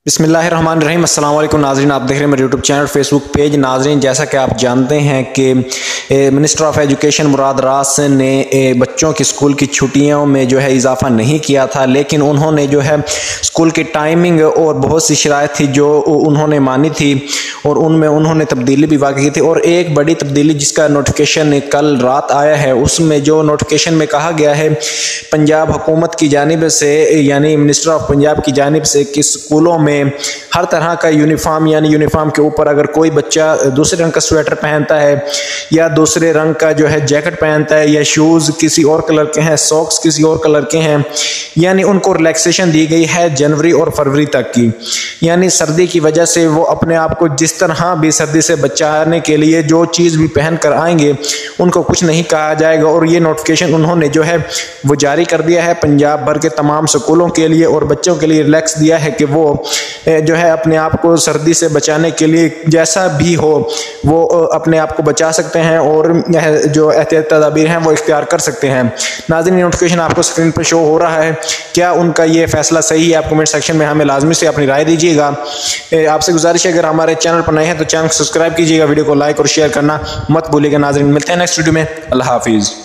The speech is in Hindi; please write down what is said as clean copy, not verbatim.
बिस्मिल्लाहिर्रहमानिर्रहीम अस्सलाम वालेकुम नाज़रीन, आप देख रहे हैं मेरे यूट्यूब चैनल फेसबुक पेज। नाज़रीन, जैसा कि आप जानते हैं कि मिनिस्टर ऑफ एजुकेशन मुराद रास ने बच्चों की स्कूल की छुट्टियों में जो है इजाफ़ा नहीं किया था, लेकिन उन्होंने जो है स्कूल की टाइमिंग और बहुत सी शराइत थी जो उन्होंने मानी थी और उनमें उन्होंने तब्दीली भी वाक़ई की थी। और एक बड़ी तब्दीली जिसका नोटिफिकेशन कल रात आया है, उसमें जो नोटिफिकेशन में कहा गया है पंजाब हुकूमत की जानिब से, यानी मिनिस्टर ऑफ पंजाब की जानिब से, कि स्कूलों में हर तरह का यूनिफॉर्म, यानी यूनिफॉर्म के ऊपर अगर कोई बच्चा दूसरे रंग का स्वेटर पहनता है या दूसरे रंग का जो है जैकेट पहनता है या शूज़ किसी और कलर के हैं, सॉक्स किसी और कलर के हैं, यानी उनको रिलैक्सेशन दी गई है जनवरी और फरवरी तक की। यानी सर्दी की वजह से वो अपने आप को जिस तरह भी सर्दी से बचाने के लिए जो चीज़ भी पहन कर आएंगे उनको कुछ नहीं कहा जाएगा। और ये नोटिफिकेशन उन्होंने जो है वो जारी कर दिया है पंजाब भर के तमाम स्कूलों के लिए और बच्चों के लिए रिलैक्स दिया है कि वो जो है अपने आप को सर्दी से बचाने के लिए जैसा भी हो वो अपने आप को बचा सकते हैं और जो एहतियाती तदाबीर हैं वो इख्तियार कर सकते हैं। नाज़रीन, नोटिफिकेशन आपको स्क्रीन पर शो हो रहा है। क्या उनका ये फैसला सही है? आप कमेंट सेक्शन में हमें लाजमी से अपनी राय दीजिएगा। आपसे गुजारिश है, अगर हमारे चैनल पर नए हैं तो चैनल को सब्सक्राइब कीजिएगा, वीडियो को लाइक और शेयर करना मत भूलिएगा। नाज़रीन, मिलते हैं नेक्स्ट वीडियो में। अल्लाह हाफिज़।